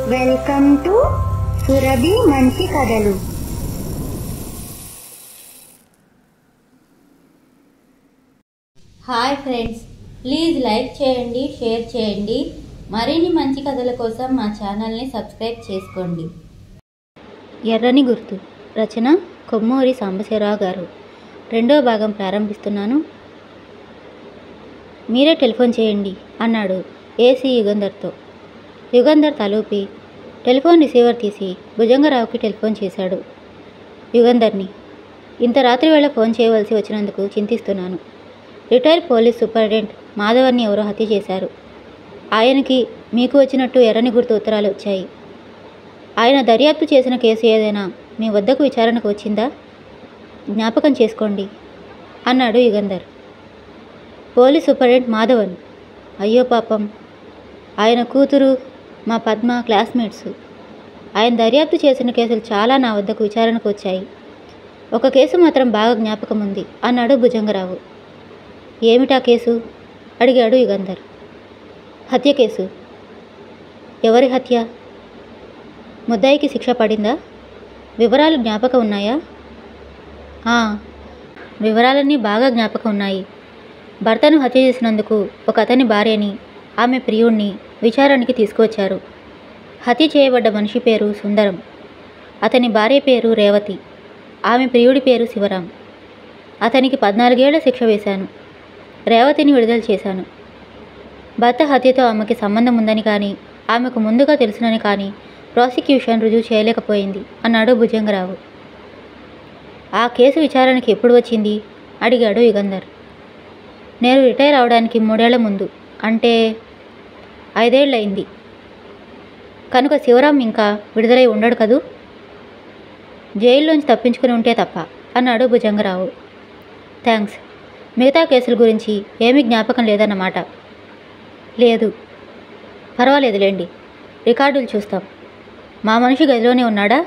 Welcome to Surabhi మంచి కథలు. Hi friends, please like చేయండి, షేర్ చేయండి. మరిన్ని మంచి కథల కోసం మా ఛానల్ని సబ్స్క్రైబ్ చేసుకోండి. ఎర్రని గుర్తు రచన కొమ్మూరి సాంబశివరావు గారు. రెండో భాగం ప్రారంభిస్తున్నాను. మీరే టెలిఫోన్ చేయండి అన్నాడు ఏసీ యుగంధర్తో. యుగంధర్ తలూపి టెలిఫోన్ రిసీవర్ తీసి భుజంగరావుకి టెలిఫోన్ చేశాడు. యుగంధర్ని, ఇంత రాత్రి వేళ ఫోన్ చేయవలసి వచ్చినందుకు చింతిస్తున్నాను. రిటైర్డ్ పోలీస్ సూపరింటెండెంట్ మాధవర్ని ఎవరో హత్య చేశారు. ఆయనకి మీకు వచ్చినట్టు ఎర్రని గుర్తు ఉత్తరాలు వచ్చాయి. ఆయన దర్యాప్తు చేసిన కేసు ఏదైనా మీ వద్దకు విచారణకు వచ్చిందా? జ్ఞాపకం చేసుకోండి అన్నాడు యుగంధర్. Police superintendent Madhavan. అయ్యో పాపం, ఆయన కూతురు మా పద్మ క్లాస్మేట్స్. ఆయన దర్యాప్తు చేసిన కేసులు చాలా నా వద్దకు విచారణకు వచ్చాయి. ఒక కేసు మాత్రం బాగా జ్ఞాపకం ఉంది అన్నాడు భుజంగరావు. ఏమిటా కేసు అడిగాడు యుగంధర్. హత్య కేసు. ఎవరి హత్య? ముద్దాయికి శిక్ష పడిందా? వివరాలు జ్ఞాపకం ఉన్నాయా? వివరాలన్నీ బాగా జ్ఞాపకం ఉన్నాయి. భర్తను హత్య చేసినందుకు ఒక అతని భార్యని, ఆమె ప్రియుణ్ణి విచారణకి తీసుకువచ్చారు. హత్య చేయబడ్డ మనిషి పేరు సుందరం. అతని భార్య పేరు రేవతి. ఆమె ప్రియుడి పేరు శివరాం. అతనికి 14 ఏళ్ల శిక్ష వేశాను. రేవతిని విడుదల చేశాను. భర్త హత్యతో ఆమెకి సంబంధం ఉందని కానీ, ఆమెకు ముందుగా తెలుసునని కానీ ప్రాసిక్యూషన్ రుజువు చేయలేకపోయింది అన్నాడు భుజంగరావు. ఆ కేసు విచారణకి ఎప్పుడు వచ్చింది అడిగాడు యుగంధర్. నేను రిటైర్ అవడానికి 3 ఏళ్ల ముందు, అంటే 5 ఏళ్ళయింది. కనుక శివరాం ఇంకా విడుదలై ఉండడు కదూ? జైల్లోంచి తప్పించుకుని ఉంటే తప్ప అన్నాడు భుజంగరావు. థ్యాంక్స్. మిగతా కేసుల గురించి ఏమీ జ్ఞాపకం లేదన్నమాట? లేదు. పర్వాలేదులేండి, రికార్డులు చూస్తాం. మా మనిషి గదిలోనే ఉన్నాడా?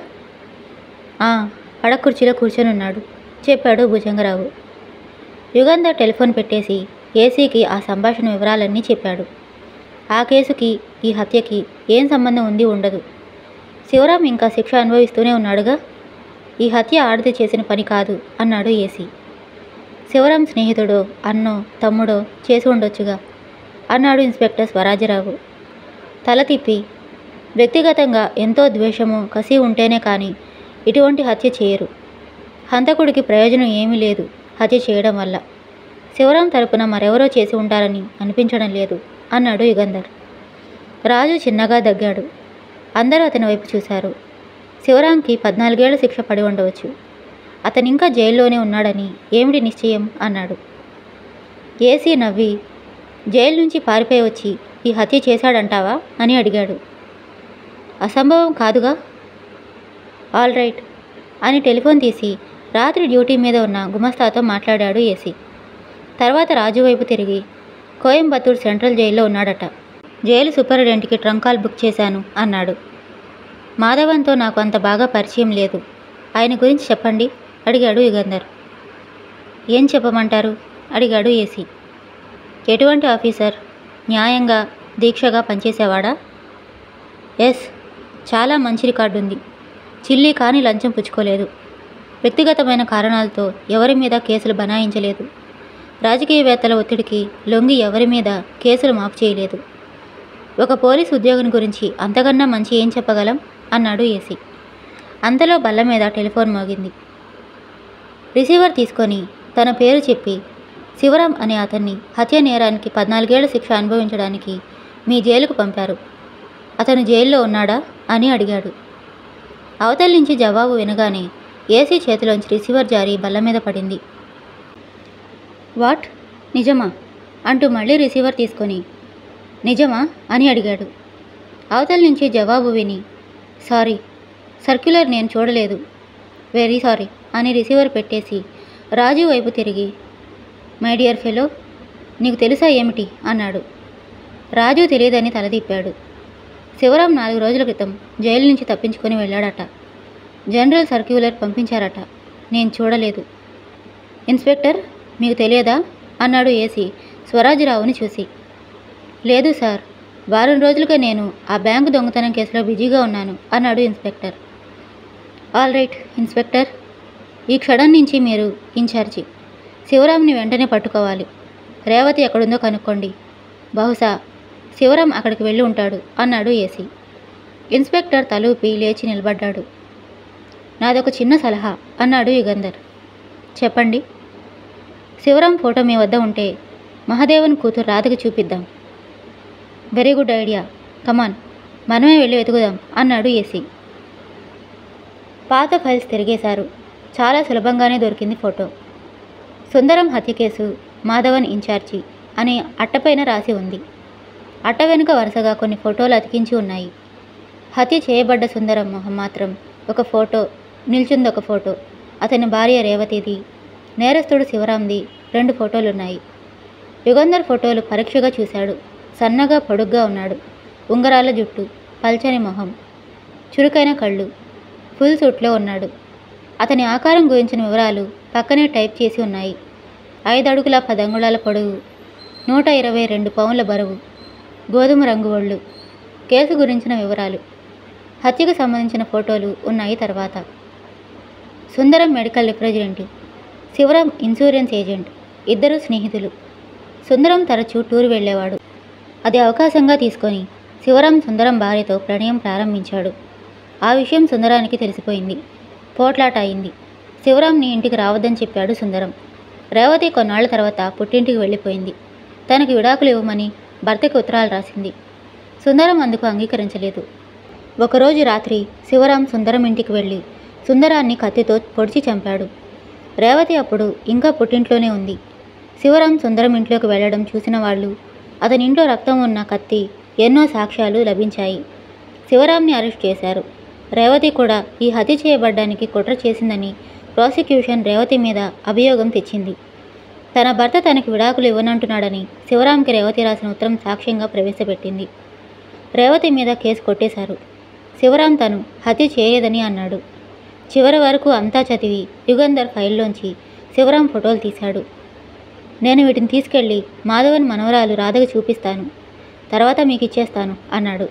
పడక కుర్చీలో కూర్చొని ఉన్నాడు చెప్పాడు భుజంగరావు. యుగంధర్ టెలిఫోన్ పెట్టేసి ఏసీకి ఆ సంభాషణ వివరాలన్నీ చెప్పాడు. ఆ కేసుకి ఈ హత్యకి ఏం సంబంధం ఉంది? ఉండదు. శివరాం ఇంకా శిక్ష అనుభవిస్తూనే ఉన్నాడుగా. ఈ హత్య ఆడితే చేసిన పని కాదు అన్నాడు ఏసీ. శివరాం స్నేహితుడో, అన్నో, తమ్ముడో చేసి ఉండొచ్చుగా అన్నాడు ఇన్స్పెక్టర్ స్వరాజరావు. తల తిప్పి, వ్యక్తిగతంగా ఎంతో ద్వేషము, కసి ఉంటేనే కానీ ఇటువంటి హత్య చేయరు. హంతకుడికి ప్రయోజనం ఏమీ లేదు హత్య చేయడం వల్ల. శివరాం తరపున మరెవరో చేసి ఉంటారని అనిపించడం లేదు అన్నాడు యుగంధర్. రాజు చిన్నగా దగ్గాడు. అందరూ అతని వైపు చూశారు. శివరాంకి 14 ఏళ్ల శిక్ష పడి ఉండవచ్చు. అతను ఇంకా జైల్లోనే ఉన్నాడని ఏమిటి నిశ్చయం అన్నాడు. ఏసీ నవ్వి, జైలు నుంచి పారిపోయి వచ్చి ఈ హత్య చేశాడంటావా అని అడిగాడు. అసంభవం కాదుగా. ఆల్ రైట్ అని టెలిఫోన్ తీసి రాత్రి డ్యూటీ మీద ఉన్న గుమస్తాతో మాట్లాడాడు ఏసీ. తర్వాత రాజు వైపు తిరిగి, కోయంబత్తూర్ సెంట్రల్ జైల్లో ఉన్నాడట. జైలు సూపరింటెండెంట్కి ట్రంక్ కాల్ బుక్ చేశాను అన్నాడు. మాధవన్తో నాకు అంత బాగా పరిచయం లేదు. ఆయన గురించి చెప్పండి అడిగాడు యుగంధర్. ఏం చెప్పమంటారు అడిగాడు ఏసీ. ఎటువంటి ఆఫీసర్? న్యాయంగా, దీక్షగా పనిచేసేవాడా? ఎస్, చాలా మంచి రికార్డు ఉంది. చిల్లి కానీ లంచం పుచ్చుకోలేదు. వ్యక్తిగతమైన కారణాలతో ఎవరి మీద కేసులు బనాయించలేదు. రాజకీయవేత్తల ఒత్తిడికి లొంగి ఎవరి మీద కేసులు మాఫ్ చేయలేదు. ఒక పోలీసు ఉద్యోగిని గురించి అంతకన్నా మంచి ఏం చెప్పగలం అన్నాడు ఏసీ. అంతలో బల్ల మీద టెలిఫోన్ మోగింది. రిసీవర్ తీసుకొని తన పేరు చెప్పి, శివరాం అనే అతన్ని హత్య నేరానికి 14 ఏళ్ల శిక్ష అనుభవించడానికి మీ జైలుకు పంపారు. అతను జైల్లో ఉన్నాడా అని అడిగాడు. అవతల నుంచి జవాబు వినగానే ఏసీ చేతిలోంచి రిసీవర్ జారి బల్ల మీద పడింది. వాట్? నిజమా అంటూ మళ్ళీ రిసీవర్ తీసుకొని, నిజమా అని అడిగాడు. అవతల నుంచి జవాబు విని, సారీ, సర్క్యులర్ నేను చూడలేదు, వెరీ సారీ అని రిసీవర్ పెట్టేసి రాజు వైపు తిరిగి, మై డియర్ ఫెలో, నీకు తెలుసా ఏమిటి అన్నాడు. రాజు తెలియదని తలదిప్పాడు. శివరాం 4 రోజుల క్రితం జైలు నుంచి తప్పించుకొని వెళ్ళాడట. General circular పంపించారట. నేను చూడలేదు. ఇన్స్పెక్టర్, మీకు తెలియదా అన్నాడు ఏసీ స్వరాజరావుని చూసి. లేదు సార్, వారం రోజులుగా నేను ఆ బ్యాంకు దొంగతనం కేసులో బిజీగా ఉన్నాను అన్నాడు ఇన్స్పెక్టర్. ఆల్ రైట్ ఇన్స్పెక్టర్, ఈ క్షణం నుంచి మీరు ఇన్ఛార్జి. శివరాంని వెంటనే పట్టుకోవాలి. రేవతి ఎక్కడుందో కనుక్కోండి. బహుశా శివరాం అక్కడికి వెళ్ళి ఉంటాడు అన్నాడు ఏసీ. ఇన్స్పెక్టర్ తలూపి లేచి నిలబడ్డాడు. నాదొక చిన్న సలహా అన్నాడు యుగంధర్. చెప్పండి. శివరాం ఫోటో మీ వద్ద ఉంటే మహాదేవన్ కూతురు రాధకి చూపిద్దాం. వెరీ గుడ్ ఐడియా, కమాన్, మనమే వెళ్ళి వెతుకుదాం అన్నాడు ఏసీ. పాత ఫైల్స్ తిరిగేశారు. చాలా సులభంగానే దొరికింది ఫోటో. సుందరం హత్య కేసు మాధవన్ ఇన్ఛార్జి అని అట్టపైన రాసి ఉంది. అట్ట వెనుక వరుసగా కొన్ని ఫోటోలు అతికించి ఉన్నాయి. హత్య చేయబడ్డ సుందరం మొహం మాత్రం ఒక ఫోటో, నిల్చుందొక ఫోటో. అతని భార్య రేవతిది, నేరస్తుడు శివరాంది 2 ఫోటోలున్నాయి. యుగంధర్ ఫోటోలు పరీక్షగా చూశాడు. సన్నగా పొడుగ్గా ఉన్నాడు. ఉంగరాల జుట్టు, పల్చని మొహం, చురుకైన కళ్ళు, ఫుల్ సూట్లో ఉన్నాడు. అతని ఆకారం గురించిన వివరాలు పక్కనే టైప్ చేసి ఉన్నాయి. 5 అడుగుల 10 అంగుళాల పొడవు, 122 పౌండ్ల బరువు, గోధుమ రంగు ఒళ్ళు. కేసు గురించిన వివరాలు, హత్యకు సంబంధించిన ఫోటోలు ఉన్నాయి. తర్వాత Sundaram medical representative, Sivaram insurance agent. ఇద్దరు స్నేహితులు. సుందరం తరచూ టూర్ వెళ్ళేవాడు. అది అవకాశంగా తీసుకొని శివరాం సుందరం భార్యతో ప్రణయం ప్రారంభించాడు. ఆ విషయం సుందరానికి తెలిసిపోయింది. పోట్లాట అయింది. శివరాంని ఇంటికి రావద్దని చెప్పాడు సుందరం. రేవతి కొన్నాళ్ల తర్వాత పుట్టింటికి వెళ్ళిపోయింది. తనకి విడాకులు ఇవ్వమని భర్తకి ఉత్తరాలు రాసింది. సుందరం అందుకు అంగీకరించలేదు. ఒకరోజు రాత్రి శివరాం సుందరం ఇంటికి వెళ్ళి సుందరాన్ని కత్తితో పొడిచి చంపాడు. రేవతి అప్పుడు ఇంకా పుట్టింట్లోనే ఉంది. శివరాం సుందరం ఇంట్లోకి వెళ్లడం చూసిన వాళ్ళు, అతని ఇంట్లో రక్తం ఉన్న కత్తి, ఎన్నో సాక్ష్యాలు లభించాయి. శివరాంని అరెస్ట్ చేశారు. రేవతి కూడా ఈ హత్య చేయబడ్డానికి కుట్ర చేసిందని ప్రాసిక్యూషన్ రేవతి మీద అభియోగం తెచ్చింది. తన భర్త తనకి విడాకులు ఇవ్వనంటున్నాడని శివరాంకి రేవతి రాసిన ఉత్తరం సాక్ష్యంగా ప్రవేశపెట్టింది. రేవతి మీద కేసు కొట్టేశారు. శివరాం తను హత్య చేయలేదని అన్నాడు. చివరి వరకు అంతా చదివి యుగంధర్ ఫైల్లోంచి శివరాం ఫోటోలు తీశాడు. నేను వీటిని తీసుకెళ్ళి మాధవన్ మనవరాలు రాధకు చూపిస్తాను, తర్వాత మీకు ఇచ్చేస్తాను అన్నాడు.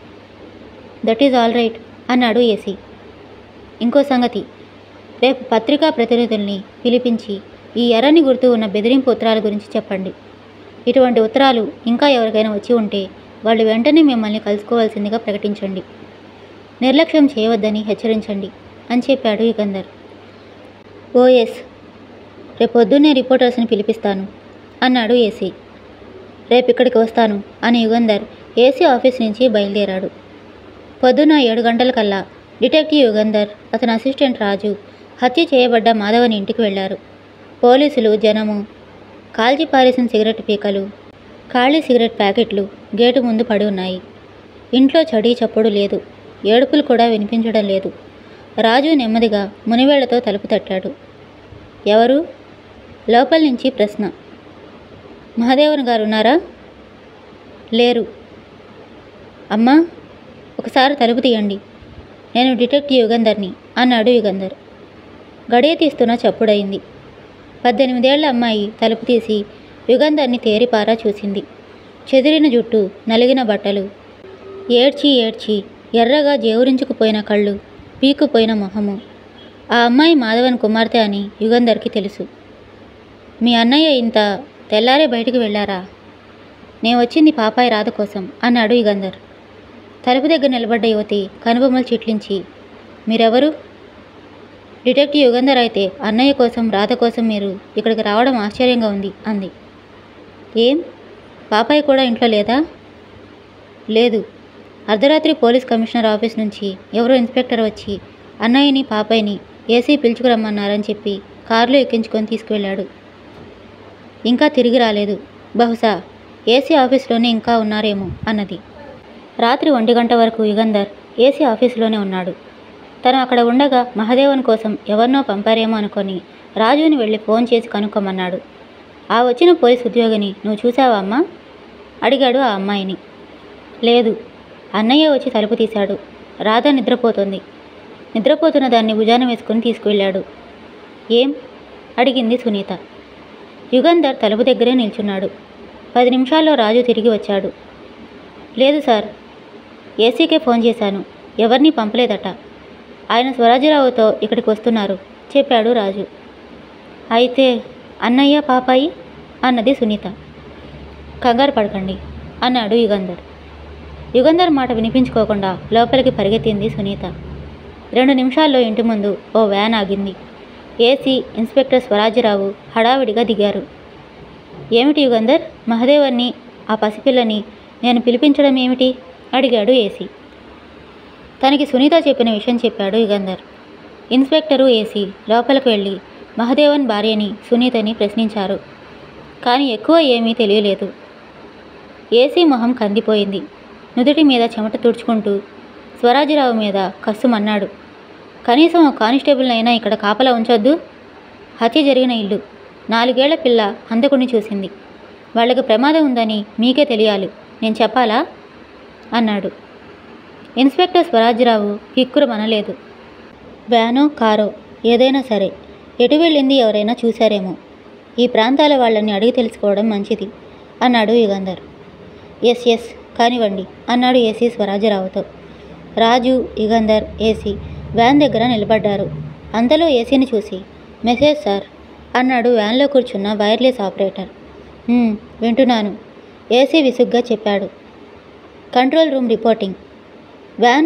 దట్ ఈజ్ ఆల్ రైట్ అన్నాడు ఏసీ. ఇంకో సంగతి, రేపు పత్రికా ప్రతినిధుల్ని పిలిపించి ఈ ఎర్రని గుర్తు ఉన్న బెదిరింపు ఉత్తరాల గురించి చెప్పండి. ఇటువంటి ఉత్తరాలు ఇంకా ఎవరికైనా వచ్చి ఉంటే వాళ్ళు వెంటనే మిమ్మల్ని కలుసుకోవాల్సిందిగా ప్రకటించండి. నిర్లక్ష్యం చేయవద్దని హెచ్చరించండి అని చెప్పాడు యుగంధర్. ఓఎస్, రేపొద్దున్నే రిపోర్టర్స్ని పిలిపిస్తాను అన్నాడు ఏసీ. రేపు ఇక్కడికి వస్తాను అని యుగంధర్ ఏసీ ఆఫీస్ నుంచి బయలుదేరాడు. పొద్దున 7 గంటలకల్లా డిటెక్టివ్ యుగంధర్, అతని అసిస్టెంట్ రాజు హత్య చేయబడ్డ మాధవని ఇంటికి వెళ్లారు. పోలీసులు, జనము, కాల్చి పారేసిన సిగరెట్ పీకలు, ఖాళీ సిగరెట్ ప్యాకెట్లు గేటు ముందు పడి ఉన్నాయి. ఇంట్లో చడి చప్పుడు లేదు. ఏడుపులు కూడా వినిపించడం లేదు. రాజు నెమ్మదిగా మునివేళ్లతో తలుపు తట్టాడు. ఎవరు? లోపల నుంచి ప్రశ్న. మహాదేవన్ గారు ఉన్నారా? లేరు. అమ్మా, ఒకసారి తలుపు తీయండి, నేను డిటెక్టివ్ యుగంధర్ని అన్నాడు యుగంధర్. గడియ తీస్తున్న చప్పుడైంది. 18 ఏళ్ల అమ్మాయి తలుపు తీసి యుగంధర్ని తేరిపారా చూసింది. చెదిరిన జుట్టు, నలిగిన బట్టలు, ఏడ్చి ఏడ్చి ఎర్రగా జేవురించుకుపోయిన కళ్ళు, పీకుపోయిన మొహము. ఆ అమ్మాయి మాధవన్ కుమార్తె అని యుగంధర్కి తెలుసు. మీ అన్నయ్య ఇంత తెల్లారే బయటికి వెళ్ళారా? నేను వచ్చింది పాపాయి రాధ కోసం అన్నాడు యుగంధర్. తలుపు దగ్గర నిలబడ్డ యువతి కనుబొమ్మలు చిట్లించి, మీరెవరు? డిటెక్టివ్ యుగంధర్ అయితే అన్నయ్య కోసం రాధ కోసం మీరు ఇక్కడికి రావడం ఆశ్చర్యంగా ఉంది అంది. ఏం, పాపాయి కూడా ఇంట్లో లేదా? లేదు. అర్ధరాత్రి పోలీస్ కమిషనర్ ఆఫీస్ నుంచి ఎవరో ఇన్స్పెక్టర్ వచ్చి అన్నయ్యని పాపాయిని ఏసీ పిలుచుకురమ్మన్నారని చెప్పి కారులో ఎక్కించుకొని తీసుకువెళ్ళాడు. ఇంకా తిరిగి రాలేదు. బహుశా ఏసీ ఆఫీస్లోనే ఇంకా ఉన్నారేమో అన్నది. రాత్రి 1 గంట వరకు యుగంధర్ ఏసీ ఆఫీసులోనే ఉన్నాడు. తను అక్కడ ఉండగా మహాదేవన్ కోసం ఎవరినో పంపారేమో అనుకొని రాజుని వెళ్ళి ఫోన్ చేసి కనుక్కోమన్నాడు. ఆ వచ్చిన పోలీస్ ఉద్యోగిని నువ్వు చూసావా అమ్మా? అడిగాడు ఆ అమ్మాయిని. లేదు. అన్నయ్య వచ్చి తలుపు తీశాడు. రాధ నిద్రపోతుంది. నిద్రపోతున్న దాన్ని భుజాన వేసుకుని తీసుకువెళ్ళాడు. ఏం? అడిగింది సునీత. యుగంధర్ తలుపు దగ్గరే నిల్చున్నాడు. 10 నిమిషాల్లో రాజు తిరిగి వచ్చాడు. లేదు సార్, ఏసీకే ఫోన్ చేశాను, ఎవరినీ పంపలేదట. ఆయన స్వరాజ్యరావుతో ఇక్కడికి వస్తున్నారు చెప్పాడు రాజు. అయితే అన్నయ్య పాపాయి అన్నది సునీత. కంగారు పడకండి అన్నాడు యుగంధర్. యుగంధర్ మాట వినిపించుకోకుండా లోపలికి పరిగెత్తింది సునీత. 2 నిమిషాల్లో ఇంటి ముందు ఓ వ్యాన్ ఆగింది. ఏసీ, ఇన్స్పెక్టర్ స్వరాజ్యరావు హడావిడిగా దిగారు. ఏమిటి యుగంధర్, మహదేవన్ని, ఆ పసిపిల్లని నేను పిలిపించడం ఏమిటి అడిగాడు ఏసీ. తనకి సునీత చెప్పిన విషయం చెప్పాడు యుగంధర్. ఇన్స్పెక్టరు, ఏసీ లోపలికి వెళ్ళి మహదేవన్ భార్యని సునీతని ప్రశ్నించారు. కానీ ఎక్కువ ఏమీ తెలియలేదు. ఏసీ మొహం కందిపోయింది. నుదుటి మీద చెమట తుడుచుకుంటూ స్వరాజ్యరావు మీద కస్సుమన్నాడు. కనీసం ఒక కానిస్టేబుల్నైనా ఇక్కడ కాపలా ఉంచొద్దు. హత్య జరిగిన ఇల్లు, 4 ఏళ్ల పిల్ల హంతకుడిని చూసింది. వాళ్ళకి ప్రమాదం ఉందని మీకే తెలియాలి, నేను చెప్పాలా అన్నాడు. ఇన్స్పెక్టర్ స్వరాజ్యరావు కిక్కురుమనలేదు. వ్యానో కారో ఏదైనా సరే, ఎటు వెళ్ళింది ఎవరైనా చూశారేమో. ఈ ప్రాంతాల వాళ్ళని అడిగి తెలుసుకోవడం మంచిది అన్నాడు యుగంధర్. ఎస్ కానివ్వండి అన్నాడు ఏసీ స్వరాజ్యరావుతో. రాజు, యుగంధర్, ఏసీ వ్యాన్ దగ్గర నిలబడ్డారు. అంతలో ఏసీని చూసి మెసేజ్ సార్ అన్నాడు వ్యాన్లో కూర్చున్న వైర్లెస్ ఆపరేటర్. వింటున్నాను ఏసీ విసుగ్గా చెప్పాడు. Control room reporting. Van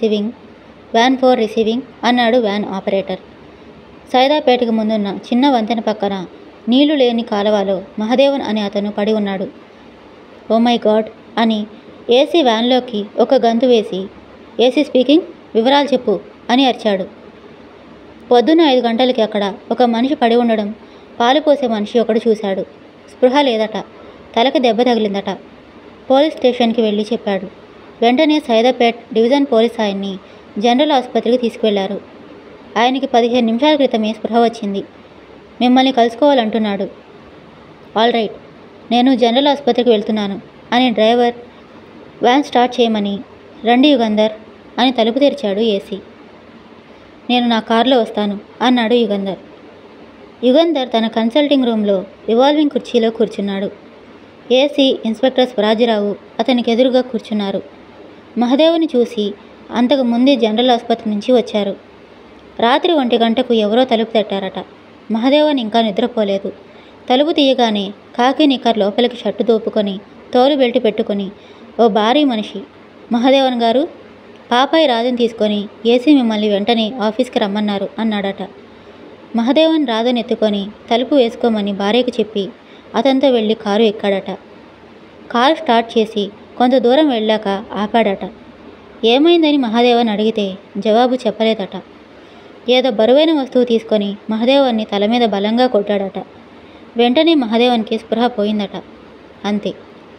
4 receiving అన్నాడు వ్యాన్ ఆపరేటర్. సైదాపేటకు ముందున్న చిన్న వంతెన పక్కన నీళ్లు లేని కాలువలో మహదేవన్ అనే అతను పడి ఉన్నాడు. ఓ మై గాడ్ అని ఏసీ వ్యాన్లోకి ఒక గంతు వేసి, ఏసీ స్పీకింగ్, వివరాలు చెప్పు అని అరిచాడు. పొద్దున్న 5 గంటలకి అక్కడ ఒక మనిషి పడి ఉండడం పాలు పోసే మనిషి ఒకడు చూశాడు. స్పృహ లేదట, తలకి దెబ్బ తగిలిందట. పోలీస్ స్టేషన్కి వెళ్ళి చెప్పాడు. వెంటనే సైదాపేట్ డివిజన్ పోలీస్ ఆయన్ని జనరల్ ఆసుపత్రికి తీసుకువెళ్లారు. ఆయనకి 15 నిమిషాల క్రితమే స్పృహ వచ్చింది. మిమ్మల్ని కలుసుకోవాలంటున్నాడు. ఆల్ రైట్, నేను జనరల్ ఆసుపత్రికి వెళ్తున్నాను అని డ్రైవర్ వ్యాన్ స్టార్ట్ చేయమని, రండి యుగంధర్ అని తలుపు తెరిచాడు ఏసీ. నేను నా కారులో వస్తాను అన్నాడు యుగంధర్. యుగంధర్ తన కన్సల్టింగ్ రూమ్లో రివాల్వింగ్ కుర్చీలో కూర్చున్నాడు. ఏసీ, ఇన్స్పెక్టర్ స్వరాజ్యరావు అతనికి ఎదురుగా కూర్చున్నారు. మహదేవుని చూసి అంతకు ముందే జనరల్ ఆసుపత్రి నుంచి వచ్చారు. రాత్రి 1 గంటకు ఎవరో తలుపు తట్టారట. మహదేవన్ ఇంకా నిద్రపోలేదు. తలుపు తీయగానే కాకి నిక్కర్ లోపలికి షర్టు దోపుకొని, తోలు బెల్ట్ పెట్టుకుని ఓ భారీ మనిషి, మహదేవన్ గారు, పాపాయి రాధని తీసుకొని ఏసీ మిమ్మల్ని వెంటనే ఆఫీస్కి రమ్మన్నారు అన్నాడట. మహదేవన్ రాధని ఎత్తుకొని తలుపు వేసుకోమని భార్యకు చెప్పి అతనితో వెళ్ళి కారు ఎక్కాడట. కారు స్టార్ట్ చేసి కొంత దూరం వెళ్ళాక ఆపాడట. ఏమైందని మహదేవన్ అడిగితే జవాబు చెప్పలేదట. ఏదో బరువైన వస్తువు తీసుకొని మహదేవన్ని తల మీద బలంగా కొట్టాడట. వెంటనే మహదేవన్కి స్పృహ పోయిందట. అంతే.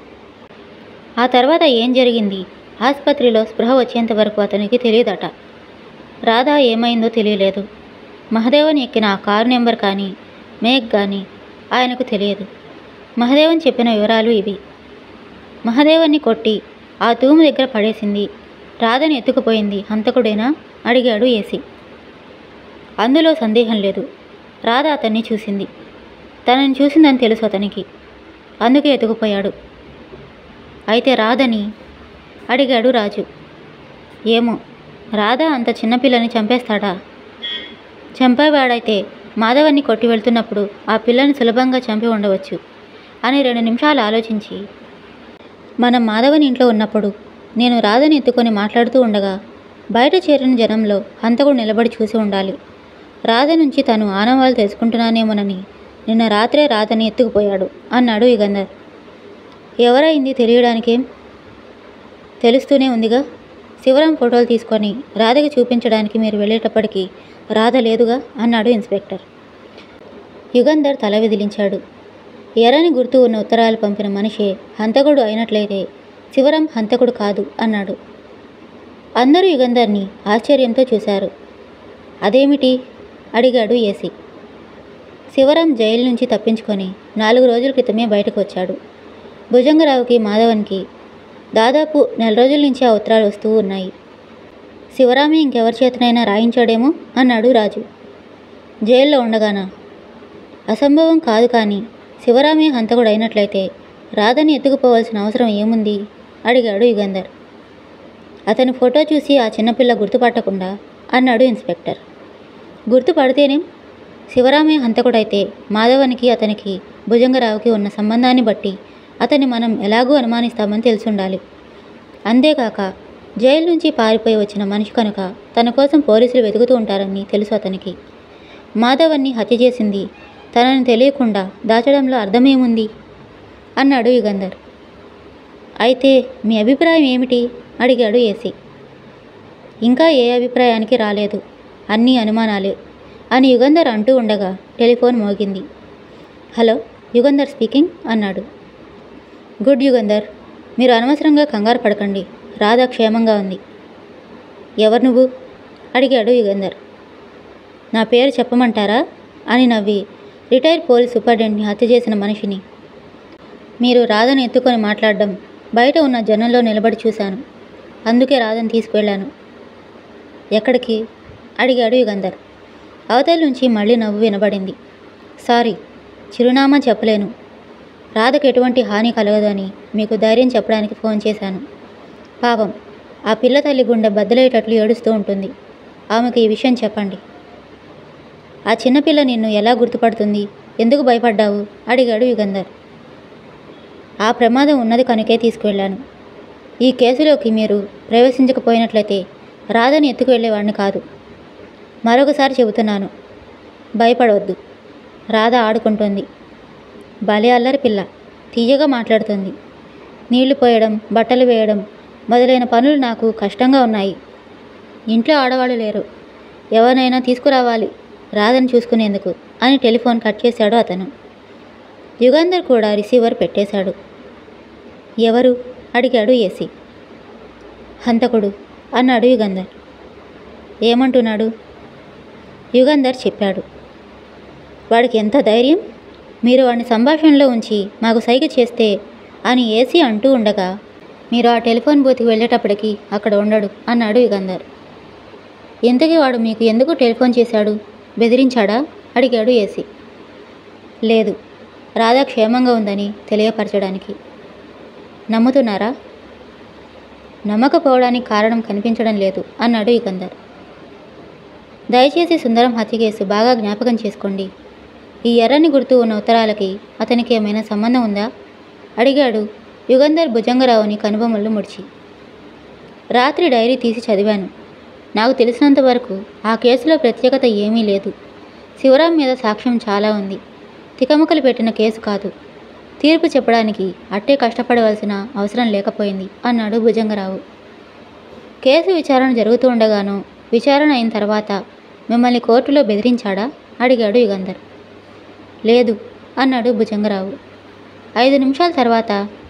ఆ తర్వాత ఏం జరిగింది ఆసుపత్రిలో స్పృహ వచ్చేంత వరకు అతనికి తెలియదట. రాధా ఏమైందో తెలియలేదు. మహదేవన్ ఎక్కిన ఆ కారు నెంబర్ కానీ మేక్ కానీ ఆయనకు తెలియదు. మహదేవన్ చెప్పిన వివరాలు ఇవి. మహదేవన్ని కొట్టి ఆ తూము దగ్గర పడేసింది, రాధని ఎత్తుకుపోయింది హంతకుడేనా అడిగాడు ఏసీ. అందులో సందేహం లేదు. రాధ అతన్ని చూసింది. తనని చూసిందని తెలుసు అతనికి, అందుకే ఎత్తుకుపోయాడు. అయితే రాధని అడిగాడు రాజు. ఏమో, రాధ అంత చిన్నపిల్లని చంపేస్తాడా? చంపేవాడైతే మాధవన్ని కొట్టి వెళ్తున్నప్పుడు ఆ పిల్లని సులభంగా చంపి ఉండవచ్చు అని 2 నిమిషాలు ఆలోచించి, మనం మాధవని ఇంట్లో ఉన్నప్పుడు నేను రాధని ఎత్తుకొని మాట్లాడుతూ ఉండగా బయట చేరిన జనంలో హంతకుడు నిలబడి చూసి ఉండాలి. రాధ నుంచి తను ఆనవాళ్ళు తెలుసుకుంటున్నానేమోనని నిన్న రాత్రే రాధని ఎత్తుకుపోయాడు అన్నాడు యుగంధర్. ఎవరైంది తెలియడానికేం, తెలుస్తూనే ఉందిగా. శివరాం ఫోటోలు తీసుకొని రాధకి చూపించడానికి మీరు వెళ్ళేటప్పటికీ రాధ లేదుగా అన్నాడు ఇన్స్పెక్టర్. యుగంధర్ తల విదిలించాడు. ఎర్రని గుర్తు ఉన్న ఉత్తరాలు పంపిన మనిషే హంతకుడు అయినట్లయితే శివరాం హంతకుడు కాదు అన్నాడు. అందరూ యుగంధర్ని ఆశ్చర్యంతో చూశారు. అదేమిటి అడిగాడు ఏసీ. శివరాం జైలు నుంచి తప్పించుకొని 4 రోజుల క్రితమే బయటకు వచ్చాడు. భుజంగరావుకి, మాధవన్కి దాదాపు 4 రోజుల నుంచి ఆ ఉత్తరాలు వస్తూ ఉన్నాయి. శివరామే ఇంకెవరి చేతనైనా రాయించాడేమో అన్నాడు రాజు. జైల్లో ఉండగానా? అసంభవం కాదు, కానీ శివరామే హంతకుడు అయినట్లయితే రాధని ఎత్తుకుపోవాల్సిన అవసరం ఏముంది? అడిగాడు యుగంధర్. అతని ఫోటో చూసి ఆ చిన్నపిల్ల గుర్తుపట్టకుండా అన్నాడు ఇన్స్పెక్టర్. గుర్తుపడితేనేం? శివరామే హంతకుడైతే మాధవనికి అతనికి భుజంగరావుకి ఉన్న సంబంధాన్ని బట్టి అతన్ని మనం ఎలాగూ అనుమానిస్తామని తెలుసుండాలి. అంతేకాక జైలు నుంచి పారిపోయి వచ్చిన మనిషి కనుక తన కోసం పోలీసులు వెతుకుతూ ఉంటారని తెలుసు అతనికి. మాధవన్ని హత్య చేసింది తనని తెలియకుండా దాచడంలో అర్థమేముంది అన్నాడు యుగంధర్. అయితే మీ అభిప్రాయం ఏమిటి అడిగాడు ఏసీ. ఇంకా ఏ అభిప్రాయానికి రాలేదు, అన్నీ అనుమానాలే అని యుగంధర్ అంటూ ఉండగా టెలిఫోన్ మోగింది. హలో, యుగంధర్ స్పీకింగ్ అన్నాడు. గుడ్ యుగంధర్, మీరు అనవసరంగా కంగారు పడకండి, రాధ క్షేమంగా ఉంది. ఎవరు నువ్వు అడిగాడు యుగంధర్. నా పేరు చెప్పమంటారా అని నవ్వి రిటైర్డ్ పోలీస్ సూపరింటెండెంట్ని హత్య చేసిన మనిషిని. మీరు రాధను ఎత్తుకొని మాట్లాడడం బయట ఉన్న జనంలో నిలబడి చూశాను, అందుకే రాధను తీసుకువెళ్ళాను. ఎక్కడికి అడిగాడు యుగంధర్. అవతల నుంచి మళ్ళీ నవ్వు వినబడింది. సారీ, చిరునామా చెప్పలేను. రాధకు ఎటువంటి హాని కలగదని మీకు ధైర్యం చెప్పడానికి ఫోన్ చేశాను. పాపం ఆ పిల్ల తల్లి గుండె బద్దలయ్యేటట్లు ఏడుస్తూ ఉంటుంది. ఆమెకు ఈ విషయం చెప్పండి. ఆ చిన్నపిల్ల నిన్ను ఎలా గుర్తుపడుతుంది? ఎందుకు భయపడ్డావు అడిగాడు యుగంధర్. ఆ ప్రమాదం ఉన్నది కనుకే తీసుకువెళ్ళాను. ఈ కేసులోకి మీరు ప్రవేశించకపోయినట్లయితే రాధని ఎత్తుకువెళ్ళేవాడిని కాదు. మరొకసారి చెబుతున్నాను, భయపడవద్దు. రాధ ఆడుకుంటుంది. భలే అల్లరి పిల్ల, తీయగా మాట్లాడుతుంది. నీళ్లు పోయడం, బట్టలు వేయడం మొదలైన పనులు నాకు కష్టంగా ఉన్నాయి. ఇంట్లో ఆడవాళ్ళు లేరు, ఎవరినైనా తీసుకురావాలి రాధని చూసుకునేందుకు అని టెలిఫోన్ కట్ చేశాడు అతను. యుగంధర్ కూడా రిసీవర్ పెట్టేశాడు. ఎవరు అడిగాడు ఏసీ. హంతకుడు అన్నాడు యుగంధర్. ఏమంటున్నాడు? యుగంధర్ చెప్పాడు. వాడికి ఎంత ధైర్యం! మీరు వాడిని సంభాషణలో ఉంచి మాకు సైగ చేస్తే అని ఏసీ అంటూ ఉండగా, మీరు ఆ టెలిఫోన్ బూత్కి వెళ్ళేటప్పటికి అక్కడ ఉండడు అన్నాడు యుగంధర్. ఇంతకీ వాడు మీకు ఎందుకు టెలిఫోన్ చేశాడు? బెదిరించాడా అడిగాడు ఏసీ. లేదు, రాధా క్షేమంగా ఉందని తెలియపరచడానికి. నమ్ముతున్నారా? నమ్మకపోవడానికి కారణం కనిపించడం లేదు అన్నాడు యుగంధర్. దయచేసి సుందరం హత్య కేసు బాగా జ్ఞాపకం చేసుకోండి. ఈ ఎర్రని గుర్తు ఉన్న ఉత్తరాలకి అతనికి ఏమైనా సంబంధం ఉందా అడిగాడు యుగంధర్ భుజంగరావుని కనుబొమ్మలు ముడిచి. రాత్రి డైరీ తీసి చదివాను. నాకు తెలిసినంత వరకు ఆ కేసులో ప్రత్యేకత ఏమీ లేదు. శివరాం మీద సాక్ష్యం చాలా ఉంది. తికముకలు పెట్టిన కేసు కాదు. తీర్పు చెప్పడానికి అట్టే కష్టపడవలసిన అవసరం లేకపోయింది అన్నాడు భుజంగరావు. కేసు విచారణ జరుగుతూ ఉండగానో విచారణ అయిన తర్వాత మిమ్మల్ని కోర్టులో బెదిరించాడా అడిగాడు యుగంధర్. లేదు అన్నాడు భుజంగరావు. 5 నిమిషాల తర్వాత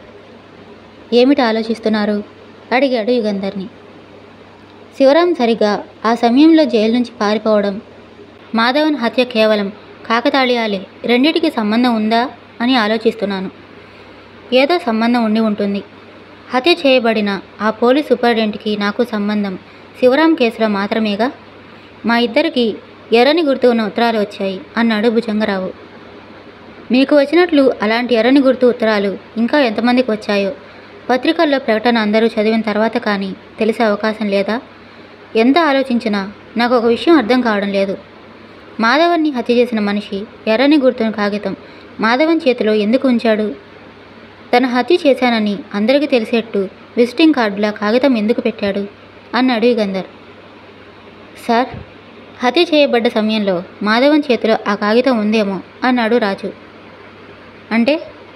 ఏమిటి ఆలోచిస్తున్నారు అడిగాడు యుగంధర్ని. శివరాం సరిగా ఆ సమయంలో జైలు నుంచి పారిపోవడం, మాధవన్ హత్య కేవలం కాకతాళీయాలే, రెండిటికి సంబంధం ఉందా అని ఆలోచిస్తున్నాను. ఏదో సంబంధం ఉండి ఉంటుంది. హత్య చేయబడిన ఆ పోలీస్ సూపరింటెండెంట్కి నాకు సంబంధం శివరాం కేసులో మాత్రమేగా. మా ఇద్దరికి ఎర్రని గుర్తు ఉన్న ఉత్తరాలు వచ్చాయి అన్నాడు భుజంగరావు. మీకు వచ్చినట్లు అలాంటి ఎర్రని గుర్తు ఉత్తరాలు ఇంకా ఎంతమందికి వచ్చాయో పత్రికల్లో ప్రకటన అందరూ చదివిన తర్వాత కానీ తెలిసే అవకాశం లేదా? ఎంత ఆలోచించినా నాకు ఒక విషయం అర్థం కావడం లేదు. మాధవన్ని హత్య చేసిన మనిషి ఎర్రని గుర్తున్న కాగితం మాధవన్ చేతిలో ఎందుకు ఉంచాడు? తన హత్య చేశానని అందరికీ తెలిసేట్టు విజిటింగ్ కార్డులా కాగితం ఎందుకు పెట్టాడు అన్నాడు యుగంధర్. సార్, హత్య చేయబడ్డ సమయంలో మాధవన్ చేతిలో ఆ కాగితం ఉందేమో అన్నాడు రాజు. అంటే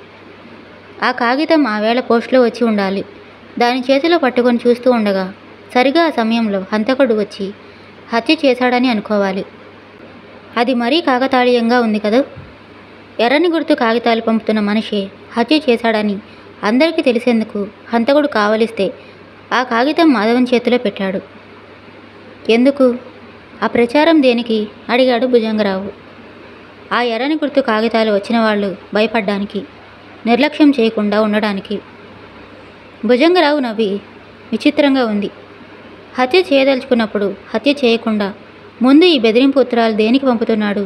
ఆ కాగితం ఆ వేళ పోస్టులో వచ్చి ఉండాలి. దాని చేతిలో పట్టుకొని చూస్తూ ఉండగా సరిగా ఆ సమయంలో హంతకుడు వచ్చి హత్య చేశాడని అనుకోవాలి. అది మరీ కాకతాళీయంగా ఉంది కదా. ఎర్రని గుర్తు కాగితాలు పంపుతున్న మనిషి హత్య చేశాడని అందరికీ తెలిసేందుకు హంతకుడు కావలిస్తే ఆ కాగితం మాధవన్ చేతిలో పెట్టాడు. ఎందుకు? ఆ ప్రచారం దేనికి అడిగాడు భుజంగరావు. ఆ ఎర్రని గుర్తు కాగితాలు వచ్చిన వాళ్ళు భయపడ్డానికి, నిర్లక్ష్యం చేయకుండా ఉండడానికి. భుజంగరావు నవ్వి విచిత్రంగా ఉంది. హత్య చేయదలుచుకున్నప్పుడు హత్య చేయకుండా ముందు ఈ బెదిరింపు ఉత్తరాలు దేనికి పంపుతున్నాడు?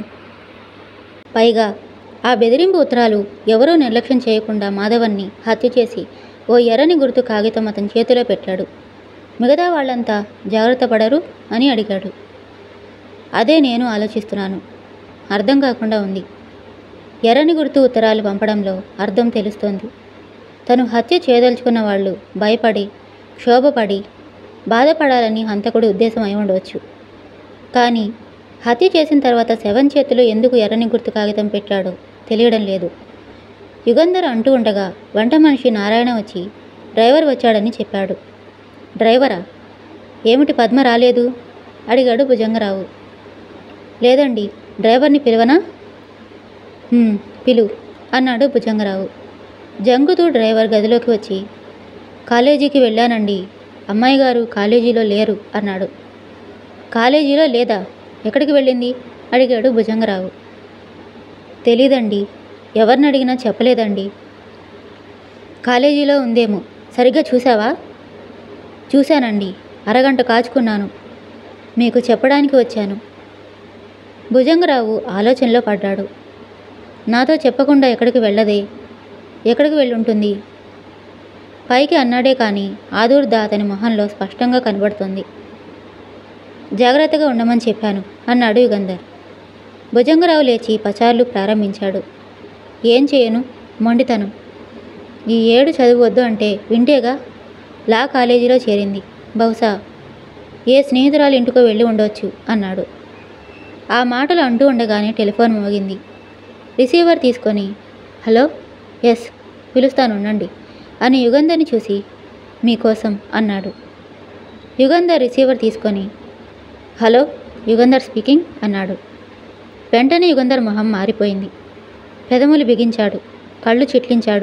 పైగా ఆ బెదిరింపు ఉత్తరాలు ఎవరూ నిర్లక్ష్యం చేయకుండా మాధవన్ని హత్య చేసి ఓ ఎర్రని గుర్తు కాగితం అతని చేతిలో పెట్టాడు. మిగతా వాళ్ళంతా జాగ్రత్త పడరు అని అడిగాడు. అదే నేను ఆలోచిస్తున్నాను. అర్థం కాకుండా ఉంది. ఎర్రని గుర్తు ఉత్తరాలు పంపడంలో అర్థం తెలుస్తోంది. తను హత్య చేయదలుచుకున్న వాళ్ళు భయపడి, క్షోభపడి, బాధపడాలని హంతకుడి ఉద్దేశం అయి ఉండవచ్చు. కానీ హత్య చేసిన తర్వాత శవం చేతిలో ఎందుకు ఎర్రని గుర్తు కాగితం పెట్టాడో తెలియడం లేదు. యుగంధర్ అంటూ ఉండగా వంట మనిషి నారాయణ వచ్చి డ్రైవర్ వచ్చాడని చెప్పాడు. డ్రైవరా? ఏమిటి పద్మ రాలేదు? అడిగాడు భుజంగరావు. లేదండి, డ్రైవర్ని పిలవనా? పిలు అన్నాడు భుజంగరావు. జంగుతూ డ్రైవర్ గదిలోకి వచ్చి, కాలేజీకి వెళ్ళానండి, అమ్మాయి గారు కాలేజీలో లేరు అన్నాడు. కాలేజీలో లేదా? ఎక్కడికి వెళ్ళింది? అడిగాడు భుజంగరావు. తెలీదండి, ఎవరిని అడిగినా చెప్పలేదండి. కాలేజీలో ఉందేమో, సరిగ్గా చూసావా? చూశానండి, అరగంట కాచుకున్నాను, మీకు చెప్పడానికి వచ్చాను. భుజంగరావు ఆలోచనలో పడ్డాడు. నాతో చెప్పకుండా ఎక్కడికి వెళ్ళదే? ఎక్కడికి వెళ్ళుంటుంది? పైకి అన్నాడే కానీ ఆదుర్ద అతని మొహంలో స్పష్టంగా కనబడుతుంది. జాగ్రత్తగా ఉండమని చెప్పాను అన్నాడు యుగంధర్. భుజంగరావు లేచి పచార్లు ప్రారంభించాడు. ఏం చేయను, మొండితనం. ఈ 7 చదువొద్దు అంటే వింటేగా. లా కాలేజీలో చేరింది, బహుశా ఏ స్నేహితురాలు ఇంటికో వెళ్ళి ఉండవచ్చు అన్నాడు. ఆ మాటలు అంటూ ఉండగానే టెలిఫోన్ మోగింది. రిసీవర్ తీసుకొని, హలో, ఎస్, పిలుస్తానుండండి అని యుగంధర్ని చూసి, మీకోసం అన్నాడు. యుగంధర్ రిసీవర్ తీసుకొని, హలో, యుగంధర్ స్పీకింగ్ అన్నాడు. వెంటనే యుగంధర్ మొహం మారిపోయింది. పెదములు బిగించాడు, కళ్ళు చిట్లించాడు.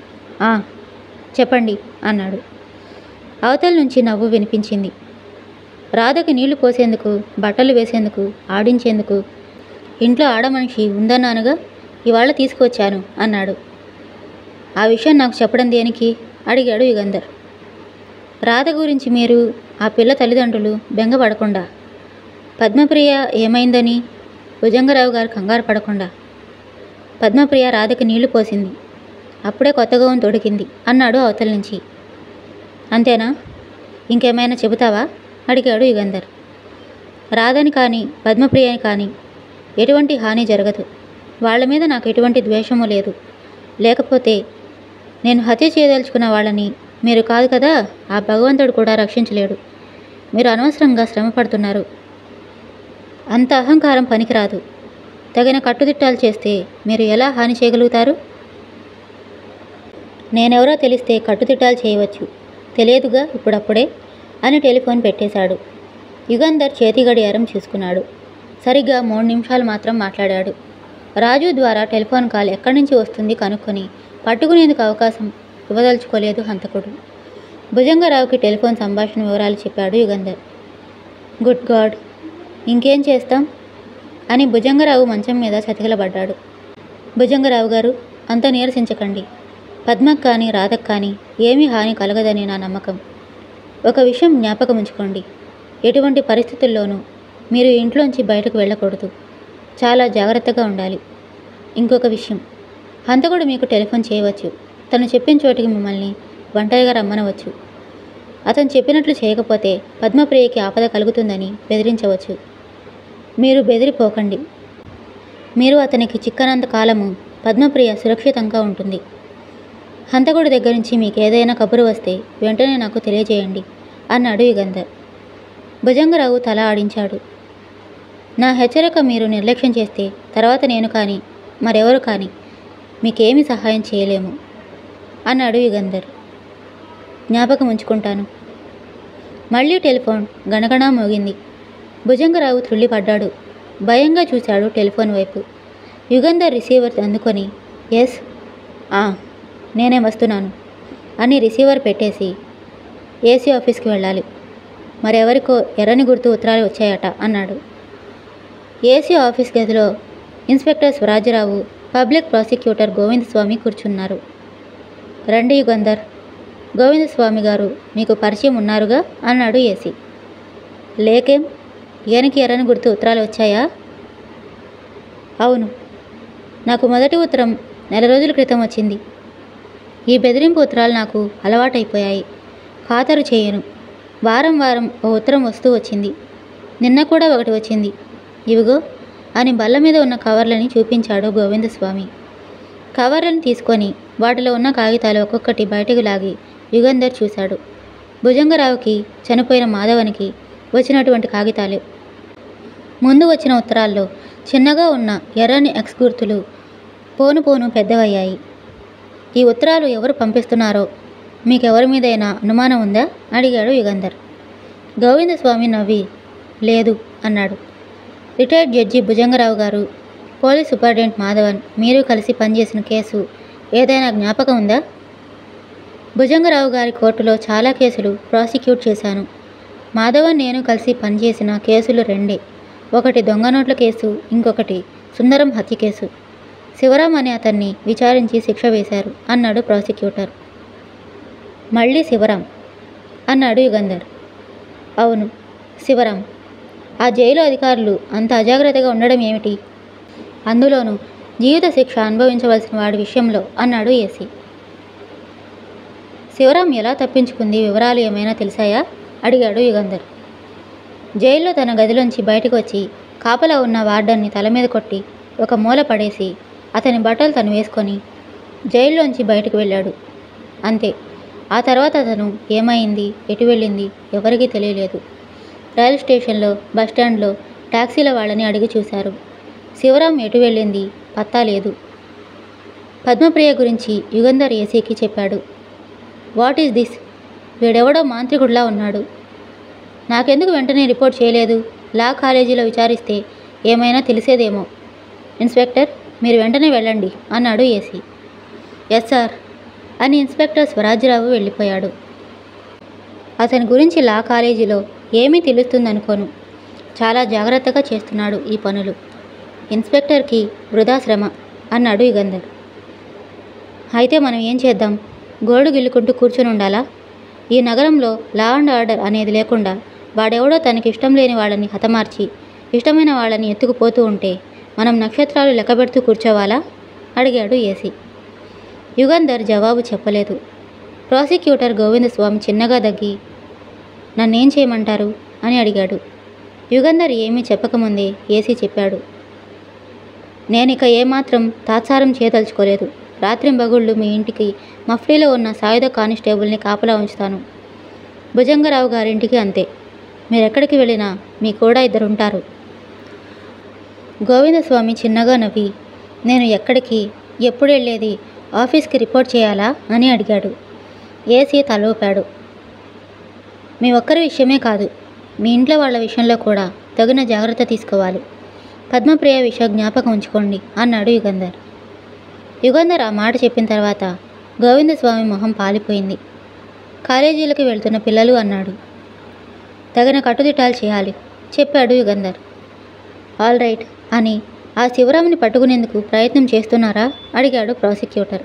చెప్పండి అన్నాడు. అవతల నుంచి నవ్వు వినిపించింది. రాధకి నీళ్లు పోసేందుకు, బట్టలు వేసేందుకు, ఆడించేందుకు ఇంట్లో ఆడమనిషి ఉందన్నానుగా, ఇవాళ తీసుకువచ్చాను అన్నాడు. ఆ విషయం నాకు చెప్పడం దేనికి? అడిగాడు యుగంధర్. రాధ గురించి మీరు, ఆ పిల్ల తల్లిదండ్రులు బెంగపడకుండా, పద్మప్రియ ఏమైందని భుజంగరావు గారు కంగారు పడకుండా. పద్మప్రియ రాధకి నీళ్లు పోసింది, అప్పుడే కొత్త గౌను తొడిగింది అన్నాడు అవతల నుంచి. అంతేనా? ఇంకేమైనా చెబుతావా? అడిగాడు యుగంధర్. రాధని కానీ పద్మప్రియని కానీ ఎటువంటి హాని జరగదు. వాళ్ళ మీద నాకు ఎటువంటి ద్వేషము లేదు. లేకపోతే నేను హత్య చేయదలుచుకున్న వాళ్ళని మీరు కాదు కదా, ఆ భగవంతుడు కూడా రక్షించలేడు. మీరు అనవసరంగా శ్రమ పడుతున్నారు. అంత అహంకారం పనికిరాదు. తగిన కట్టుదిట్టాలు చేస్తే మీరు ఎలా హాని చేయగలుగుతారు? నేనెవరో తెలిస్తే కట్టుదిట్టాలు చేయవచ్చు. తెలియదుగా ఇప్పుడప్పుడే అని టెలిఫోన్ పెట్టేశాడు. యుగంధర్ చేతి గడియారం చూసుకున్నాడు. సరిగ్గా 3 నిమిషాలు మాత్రం మాట్లాడాడు. రాజు ద్వారా టెలిఫోన్ కాల్ ఎక్కడి నుంచి వస్తుంది కనుక్కొని పట్టుకునేందుకు అవకాశం ఇవ్వదలుచుకోలేదు హంతకుడు. భుజంగరావుకి టెలిఫోన్ సంభాషణ వివరాలు చెప్పాడు యుగంధర్. గుడ్ గాడ్, ఇంకేం చేస్తాం అని భుజంగరావు మంచం మీద చతికిలబడ్డాడు. భుజంగరావు గారు, అంత నీరసించకండి. పద్మకు కానీ రాధకు కానీ ఏమీ హాని కలగదని నా నమ్మకం. ఒక విషయం జ్ఞాపకం ఉంచుకోండి, ఎటువంటి పరిస్థితుల్లోనూ మీరు ఇంట్లోంచి బయటకు వెళ్ళకూడదు. చాలా జాగ్రత్తగా ఉండాలి. ఇంకొక విషయం, హంతకుడు మీకు టెలిఫోన్ చేయవచ్చు. తను చెప్పిన చోటికి మిమ్మల్ని ఒంటరిగా రమ్మనవచ్చు. అతను చెప్పినట్లు చేయకపోతే పద్మప్రియకి ఆపద కలుగుతుందని బెదిరించవచ్చు. మీరు బెదిరిపోకండి. మీరు అతనికి చిక్కనంత కాలము పద్మప్రియ సురక్షితంగా ఉంటుంది. హంతకుడి దగ్గర నుంచి మీకు ఏదైనా కబురు వస్తే వెంటనే నాకు తెలియజేయండి అన్నాడు యుగంధర్. భుజంగరావు తల ఆడించాడు. నా హెచ్చరిక మీరు నిర్లక్ష్యం చేస్తే తర్వాత నేను కానీ మరెవరు కానీ మీకేమీ సహాయం చేయలేము అన్నాడు యుగంధర్. జ్ఞాపకం ఉంచుకుంటాను. మళ్ళీ టెలిఫోన్ గణగణా మోగింది. భుజంగరావు త్రుళ్ళిపడ్డాడు. భయంగా చూశాడు టెలిఫోన్ వైపు. యుగంధర్ రిసీవర్ అందుకొని, ఎస్, నేనే వస్తున్నాను అని రిసీవర్ పెట్టేసి, ఏసీ ఆఫీస్కి వెళ్ళాలి, మరెవరికో ఎర్రని గుర్తు ఉత్తరాలు వచ్చాయట అన్నాడు. ఏసీ ఆఫీస్ గదిలో inspector Swarajyarao, public prosecutor Govindaswamy కూర్చున్నారు. రండి యుగంధర్, గోవిందస్వామి గారు మీకు పరిచయం ఉన్నారుగా అన్నాడు ఏసీ. లేకేం, ఈయనకి ఎర్రని గుర్తు ఉత్తరాలు వచ్చాయా? అవును, నాకు మొదటి ఉత్తరం 4 రోజుల క్రితం వచ్చింది. ఈ బెదిరింపు ఉత్తరాలు నాకు అలవాటైపోయాయి. ఖాతరు చేయను. వారం వారం ఓ ఉత్తరం వస్తూ వచ్చింది. నిన్న కూడా ఒకటి వచ్చింది. ఇవిగో అని బల్ల మీద ఉన్న కవర్లని చూపించాడు గోవిందస్వామి. కవర్లను తీసుకొని వాటిలో ఉన్న కాగితాలు ఒక్కొక్కటి బయటకు లాగి యుగంధర్ చూశాడు. భుజంగరావుకి, చనిపోయిన మాధవనికి వచ్చినటువంటి కాగితాలే. ముందు వచ్చిన ఉత్తరాల్లో చిన్నగా ఉన్న ఎర్రని ఎక్స్ గుర్తులు పోను పోను పెద్దవయ్యాయి. ఈ ఉత్తరాలు ఎవరు పంపిస్తున్నారో మీకెవరి మీదైనా అనుమానం ఉందా? అడిగాడు యుగంధర్. గోవిందస్వామి నవ్వి లేదు అన్నాడు. రిటైర్డ్ జడ్జి భుజంగరావు గారు, పోలీస్ సూపరింటెండెంట్ మాధవన్ మీరు కలిసి పనిచేసిన కేసు ఏదైనా జ్ఞాపకం ఉందా? భుజంగరావు గారి కోర్టులో చాలా కేసులు ప్రాసిక్యూట్ చేశాను. మాధవన్ నేను కలిసి పనిచేసిన కేసులు రెండే. ఒకటి దొంగ నోట్ల కేసు, ఇంకొకటి సుందరం హత్య కేసు. శివరాం అనే అతన్ని విచారించి శిక్ష వేశారు అన్నాడు ప్రాసిక్యూటర్. మళ్ళీ శివరాం అన్నాడు యుగంధర్. అవును, శివరాం. ఆ జైలు అధికారులు అంత అజాగ్రత్తగా ఉండడం ఏమిటి? అందులోనూ జీవిత శిక్ష అనుభవించవలసిన వాడి విషయంలో అన్నాడు ఏసీ. శివరాం ఎలా తప్పించుకుంది వివరాలు ఏమైనా తెలిసాయా? అడిగాడు యుగంధర్. జైల్లో తన గదిలోంచి బయటకు వచ్చి కాపలా ఉన్న వార్డన్ని తల మీద కొట్టి ఒక మూల పడేసి అతని బట్టలు తను వేసుకొని జైల్లోంచి బయటకు వెళ్ళాడు. అంతే. ఆ తర్వాత అతను ఏమైంది, ఎటు వెళ్ళింది ఎవరికీ తెలియలేదు. రైలు స్టేషన్లో, బస్టాండ్లో టాక్సీల వాళ్ళని అడిగి చూశారు. శివరాం ఎటు వెళ్ళింది పత్తా లేదు. పద్మప్రియ గురించి యుగంధర్ ఏసీకి చెప్పాడు. What is this? వీడెవడో మాంత్రికుడిలా ఉన్నాడు. నాకెందుకు వెంటనే రిపోర్ట్ చేయలేదు? లా కాలేజీలో విచారిస్తే ఏమైనా తెలిసేదేమో. ఇన్స్పెక్టర్, మీరు వెంటనే వెళ్ళండి అన్నాడు ఏసీ. ఎస్ సార్ అని ఇన్స్పెక్టర్ స్వరాజ్యరావు వెళ్ళిపోయాడు. అతని గురించి లా కాలేజీలో ఏమీ తెలుస్తుందనుకోను. చాలా జాగ్రత్తగా చేస్తున్నాడు ఈ పనులు. ఇన్స్పెక్టర్కి వృధా శ్రమ అన్నాడు యుగంధర్. అయితే మనం ఏం చేద్దాం? గోడు గిల్లుకుంటూ కూర్చొని ఉండాలా? ఈ నగరంలో లా అండ్ ఆర్డర్ అనేది లేకుండా వాడెవడో తనకి ఇష్టం లేని వాళ్ళని హతమార్చి ఇష్టమైన వాళ్ళని ఎత్తుకుపోతూ ఉంటే మనం నక్షత్రాలు లెక్కబెడుతూ కూర్చోవాలా? అడిగాడు ఏసీ. యుగంధర్ జవాబు చెప్పలేదు. ప్రాసిక్యూటర్ గోవిందస్వామి చిన్నగా దగ్గి నన్నేం చేయమంటారు అని అడిగాడు. యుగంధర్ ఏమీ చెప్పకముందే ఏసీ చెప్పాడు. నేనిక ఏమాత్రం తాత్సారం చేయదలుచుకోలేదు. రాత్రింబగుళ్ళు మీ ఇంటికి మఫ్లీలో ఉన్న సాయుధ కానిస్టేబుల్ని కాపలా ఉంచుతాను. భుజంగరావు గారింటికి అంతే. మీరెక్కడికి వెళ్ళినా మీ కూడా ఇద్దరుంటారు. గోవిందస్వామి చిన్నగా నవ్వి నేను ఎక్కడికి, ఎప్పుడు వెళ్ళేది? ఆఫీస్కి రిపోర్ట్ చేయాలా అని అడిగాడు. ఏసీ తల ఊపాడు. మీ ఒక్కరి విషయమే కాదు, మీ ఇంట్లో వాళ్ళ విషయంలో కూడా తగిన జాగ్రత్త తీసుకోవాలి. పద్మప్రియ విషయం జ్ఞాపకం ఉంచుకోండి అన్నాడు యుగంధర్. యుగంధర్ ఆ మాట చెప్పిన తర్వాత గోవిందస్వామి మొహం పాలిపోయింది. కాలేజీలకు వెళ్తున్న పిల్లలు అన్నాడు. తగిన కట్టుదిట్టాలు చేయాలి చెప్పాడు యుగంధర్. ఆల్ రైట్ అని ఆ శివరాముని పట్టుకునేందుకు ప్రయత్నం చేస్తున్నారా? అడిగాడు ప్రాసిక్యూటర్.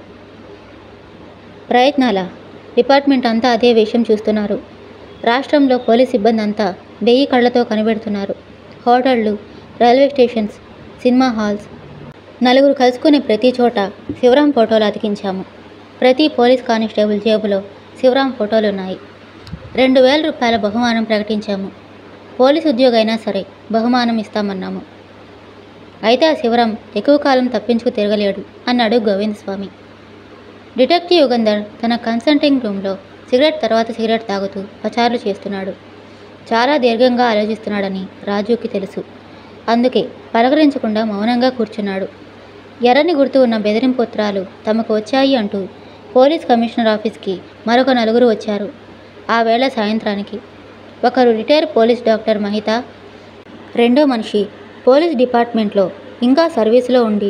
ప్రయత్నాలా? డిపార్ట్మెంట్ అంతా అదే విషయం చూస్తున్నారు. రాష్ట్రంలో పోలీస్ సిబ్బంది అంతా 1000 కళ్ళతో కనిపెడుతున్నారు. హోటళ్ళు, రైల్వే స్టేషన్స్, సినిమా హాల్స్, నలుగురు కలుసుకునే ప్రతి చోట శివరాం ఫోటోలు అతికించాము. ప్రతి పోలీస్ కానిస్టేబుల్ జేబులో శివరాం ఫోటోలున్నాయి. 2000 రూపాయల బహుమానం ప్రకటించాము. పోలీసు ఉద్యోగైనా సరే బహుమానం ఇస్తామన్నాము. అయితే ఆ శివరాం ఎక్కువ కాలం తప్పించుకు తిరగలేడు అన్నాడు గోవిందస్వామి. డిటెక్టివ్ యుగంధర్ తన కన్సల్టింగ్ రూమ్లో సిగరెట్ తర్వాత సిగరెట్ తాగుతూ పచారులు చేస్తున్నాడు. చాలా దీర్ఘంగా ఆలోచిస్తున్నాడని రాజుకి తెలుసు. అందుకే పలకరించకుండా మౌనంగా కూర్చున్నాడు. ఎర్రని గుర్తు ఉన్న బెదిరింపు ఉత్తరాలు తమకు వచ్చాయి అంటూ పోలీస్ కమిషనర్ ఆఫీస్కి మరొక 4 వచ్చారు. ఆ వేళ సాయంత్రానికి ఒకరు రిటైర్ పోలీస్ డాక్టర్ మహిత, రెండో మనిషి పోలీస్ డిపార్ట్మెంట్లో ఇంకా సర్వీసులో ఉండి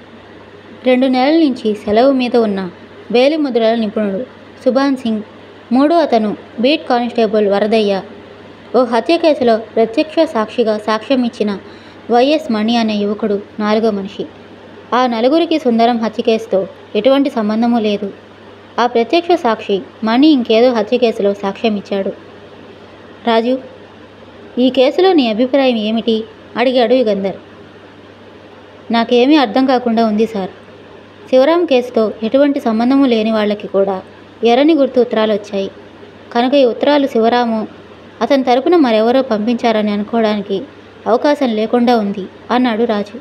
2 నెలల నుంచి సెలవు మీద ఉన్న వేలిముద్రల నిపుణుడు సుభాన్ సింగ్, మూడో అతను బీట్ కానిస్టేబుల్ వరదయ్య, ఓ హత్య కేసులో ప్రత్యక్ష సాక్షిగా సాక్ష్యం ఇచ్చిన వైఎస్ మణి అనే యువకుడు 4వ మనిషి. ఆ 4కి సుందరం హత్య కేసుతో ఎటువంటి సంబంధమూ లేదు. ఆ ప్రత్యక్ష సాక్షి మణి ఇంకేదో హత్య కేసులో సాక్ష్యం ఇచ్చాడు. రాజు, ఈ కేసులో నీ అభిప్రాయం ఏమిటి? అడిగాడు యుగంధర్. నాకేమీ అర్థం కాకుండా ఉంది సార్. శివరాం కేసుతో ఎటువంటి సంబంధము లేని వాళ్ళకి కూడా ఎర్రని గుర్తు ఉత్తరాలు వచ్చాయి. కనుక ఈ ఉత్తరాలు శివరాము అతని తరపున మరెవరో పంపించారని అనుకోవడానికి అవకాశం లేకుండా ఉంది అన్నాడు రాజు.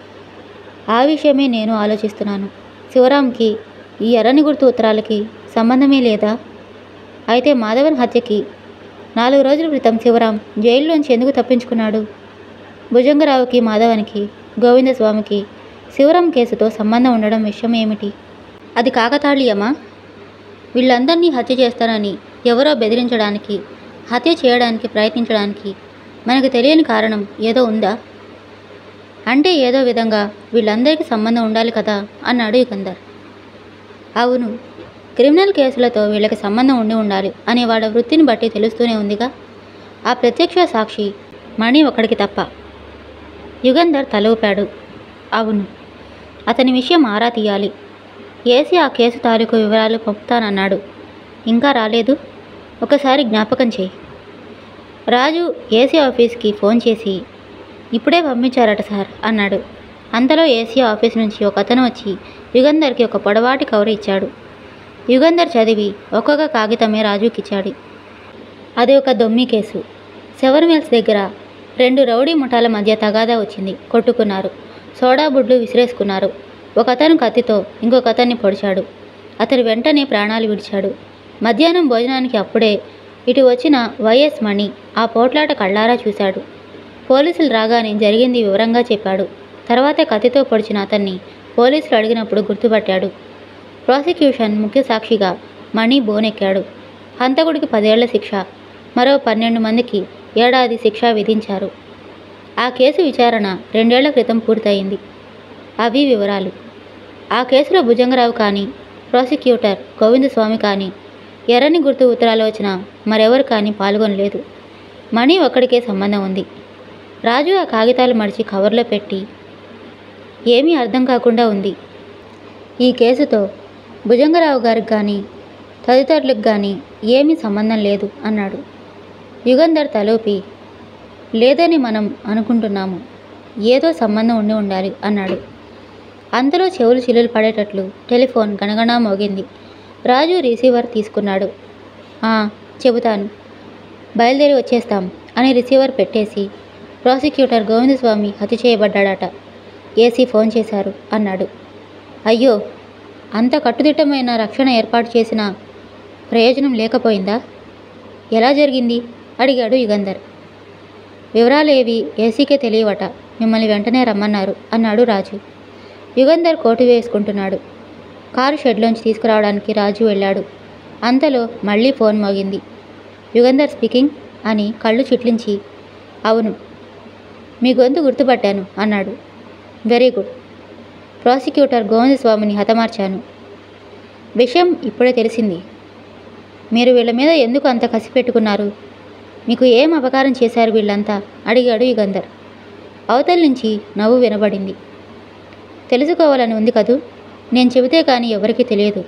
ఆ విషయమే నేను ఆలోచిస్తున్నాను. శివరాంకి ఈ ఎర్రని గుర్తు ఉత్తరాలకి సంబంధమే లేదా? అయితే మాధవన్ హత్యకి 4 రోజుల క్రితం శివరాం జైల్లోంచి ఎందుకు తప్పించుకున్నాడు? భుజంగరావుకి, మాధవన్కి, గోవిందస్వామికి శివరాం కేసుతో సంబంధం ఉండడం విషయం ఏమిటి? అది కాకతాళీయమా? వీళ్ళందరినీ హత్య చేస్తారని ఎవరో బెదిరించడానికి, హత్య చేయడానికి ప్రయత్నించడానికి మనకు తెలియని కారణం ఏదో ఉందా? అంటే ఏదో విధంగా వీళ్ళందరికీ సంబంధం ఉండాలి కదా అన్నాడు యుగంధర్. అవును, క్రిమినల్ కేసులతో వీళ్ళకి సంబంధం ఉండాలి అనే వాళ్ళ వృత్తిని బట్టి తెలుస్తూనే ఉందిగా. ఆ ప్రత్యక్ష సాక్షి మణి ఒక్కడికి తప్ప. యుగంధర్ తల ఊపాడు. అవును, అతని విషయం ఆరా తీయాలి. ఏసీ ఆ కేసు తాలూకు వివరాలు పంపుతానన్నాడు. ఇంకా రాలేదు? ఒకసారి జ్ఞాపకం చేయి. రాజు ఏసీ ఆఫీస్కి ఫోన్ చేసి ఇప్పుడే పంపించారట సార్ అన్నాడు. అంతలో ఏసీ ఆఫీస్ నుంచి ఒక అతను వచ్చి యుగంధర్కి ఒక పొడవాటి కవర్ ఇచ్చాడు. యుగంధర్ చదివి ఒక్కొక్క కాగితమే రాజుకిచ్చాడు. అది ఒక దొమ్మి కేసు. సెవెన్ మిల్స్ దగ్గర 2 రౌడీ ముఠాల మధ్య తగాదా వచ్చింది. కొట్టుకున్నారు, సోడా బుడ్లు విసిరేసుకున్నారు. ఒక అతను కత్తితో ఇంకొక అతన్ని పొడిచాడు. అతను వెంటనే ప్రాణాలు విడిచాడు. మధ్యాహ్నం భోజనానికి అప్పుడే ఇటు వచ్చిన వైఎస్ మణి ఆ పోట్లాట కళ్ళారా చూశాడు. పోలీసులు రాగానే జరిగింది వివరంగా చెప్పాడు. తర్వాతే కత్తితో పొడిచిన అతన్ని పోలీసులు అడిగినప్పుడు గుర్తుపట్టాడు. ప్రాసిక్యూషన్ ముఖ్య సాక్షిగా మణి బోనెక్కాడు. హంతకుడికి 10 ఏళ్ల శిక్ష, మరో 12 మందికి ఏడాది శిక్ష విధించారు. ఆ కేసు విచారణ 2 ఏళ్ల క్రితం పూర్తయింది. అవి వివరాలు. ఆ కేసులో భుజంగరావు కానీ, ప్రాసిక్యూటర్ గోవిందస్వామి కానీ, ఎర్రని గుర్తు ఉత్తరాలు వచ్చిన మరెవరు కానీ పాల్గొనలేదు. మణి ఒక్కడికే సంబంధం ఉంది. రాజు ఆ కాగితాలు మడిచి కవర్లో పెట్టి ఏమీ అర్థం కాకుండా ఉంది. ఈ కేసుతో భుజంగరావు గారికి కానీ తదితరులకు కానీ ఏమీ సంబంధం లేదు అన్నాడు. యుగంధర్ తలూపి లేదని మనం అనుకుంటున్నాము, ఏదో సంబంధం ఉండాలి అన్నాడు. అంతలో చెవులు చిల్లులు పడేటట్లు టెలిఫోన్ గణగణా మోగింది. రాజు రిసీవర్ తీసుకున్నాడు. చెబుతాను, బయలుదేరి వచ్చేస్తాం అని రిసీవర్ పెట్టేసి ప్రాసిక్యూటర్ గోవిందస్వామి హత్య చేయబడ్డాడట, ఏసీ ఫోన్ చేశారు అన్నాడు. అయ్యో, అంత కట్టుదిట్టమైన రక్షణ ఏర్పాటు చేసిన ప్రయోజనం లేకపోయిందా? ఎలా జరిగింది అడిగాడు యుగంధర్. వివరాలేవి ఏసీకే తెలియవట, మిమ్మల్ని వెంటనే రమ్మన్నారు అన్నాడు రాజు. యుగంధర్ కోటు వేసుకుంటున్నాడు. కారు షెడ్లోంచి తీసుకురావడానికి రాజు వెళ్ళాడు. అంతలో మళ్ళీ ఫోన్ మోగింది. యుగంధర్ స్పీకింగ్ అని కళ్ళు చిట్లించి అవును, మీ గొంతు గుర్తుపట్టాను అన్నాడు. Very good. ప్రాసిక్యూటర్ గోవిందస్వామిని హతమార్చాను. విషయం ఇప్పుడే తెలిసింది. మీరు వీళ్ళ మీద ఎందుకు అంత కసి పెట్టుకున్నారు? మీకు ఏం అపకారం చేశారు వీళ్ళంతా అడిగాడు యుగంధర్. అవతల నుంచి నవ్వు వినబడింది. తెలుసుకోవాలని ఉంది కదూ, నేను చెబితే కానీ ఎవరికీ తెలియదు.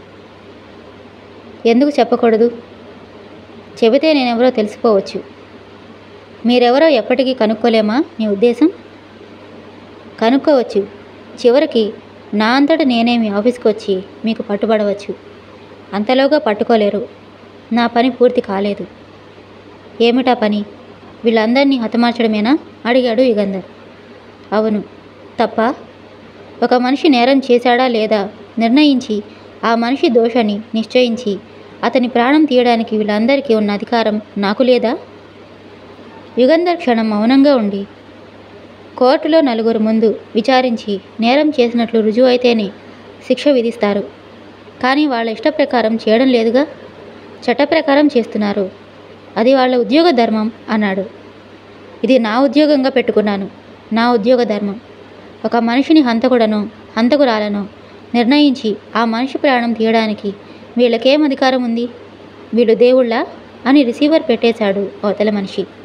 ఎందుకు చెప్పకూడదు? చెబితే నేనెవరో తెలిసిపోవచ్చు. మీరెవరో ఎప్పటికీ కనుక్కోలేమా మీ ఉద్దేశం? కనుక్కోవచ్చు. చివరికి నా అంతటా నేనే మీ ఆఫీస్కి వచ్చి మీకు పట్టుబడవచ్చు. అంతలోగా పట్టుకోలేరు. నా పని పూర్తి కాలేదు. ఏమిటా పని? వీళ్ళందరినీ హతమార్చడమేనా అడిగాడు యుగంధర్. అవును. తప్ప? ఒక మనిషి నేరం చేశాడా లేదా నిర్ణయించి ఆ మనిషి దోషాన్ని నిశ్చయించి అతని ప్రాణం తీయడానికి వీళ్ళందరికీ ఉన్న అధికారం నాకు లేదా? యుగంధర్ క్షణం మౌనంగా ఉండి కోర్టులో 4 ముందు విచారించి నేరం చేసినట్లు రుజువు అయితేనే శిక్ష విధిస్తారు. కానీ వాళ్ళ ఇష్ట ప్రకారం చేయడం లేదుగా, చట్ట ప్రకారం చేస్తున్నారు. అది వాళ్ళ ఉద్యోగ ధర్మం అన్నాడు. ఇది నా ఉద్యోగంగా పెట్టుకున్నాను, నా ఉద్యోగ ధర్మం. ఒక మనిషిని హంతకురాలను నిర్ణయించి ఆ మనిషి ప్రాణం తీయడానికి వీళ్ళకేం అధికారం ఉంది? వీళ్ళు దేవుళ్ళా అని రిసీవర్ పెట్టేశాడు అవతల మనిషి.